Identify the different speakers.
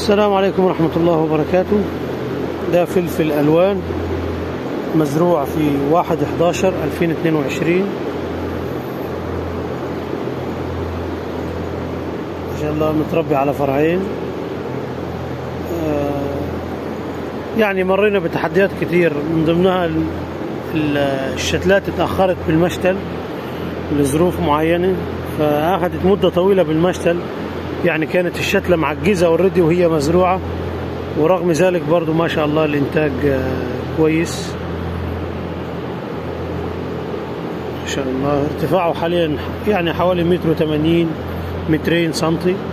Speaker 1: السلام عليكم ورحمة الله وبركاته. ده فلفل ألوان مزروع في 1/11/2022 ما شاء الله، متربي على فرعين. يعني مرينا بتحديات كتير، من ضمنها الشتلات اتأخرت بالمشتل لظروف معينة، فأخذت مدة طويلة بالمشتل. يعني كانت الشتلة معجزة اوريدي وهي مزروعة، ورغم ذلك برضو ما شاء الله الإنتاج كويس ما شاء الله. ارتفاعه حاليا يعني حوالي 180 200 سنتي.